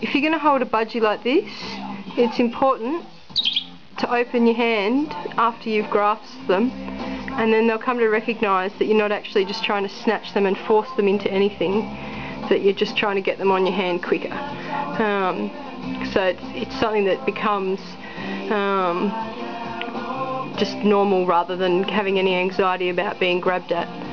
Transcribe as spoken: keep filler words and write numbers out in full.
if you're going to hold a budgie like this, it's important to open your hand after you've grasped them, and then they'll come to recognise that you're not actually just trying to snatch them and force them into anything, that you're just trying to get them on your hand quicker. Um, so it's, it's something that becomes um, just normal rather than having any anxiety about being grabbed at.